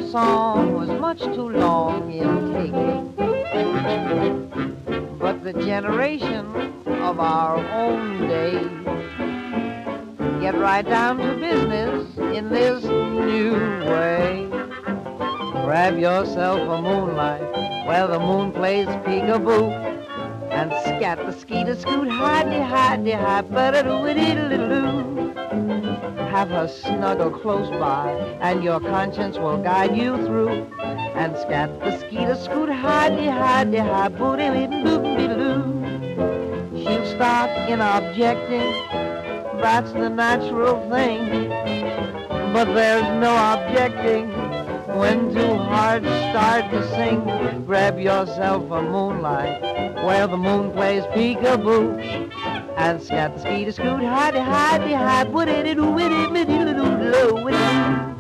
song was much too long in taking, but the generation of our own day get right down to business in this new way. Grab yourself a moonlight where the moon plays peekaboo, and scat the skeeter scoot, hide, but-a-doo-a-dee-doo-doo. Have her snuggle close by, and your conscience will guide you through. And scat the skeeter scoot, hide, booty-doo-doo. She'll start in objecting, that's the natural thing. But there's no objecting when two hearts start to sing. Grab yourself a moonlight where the moon plays peekaboo, and scat the skeeter scoot, hide, would-it-do-witty-doo-doo-doo.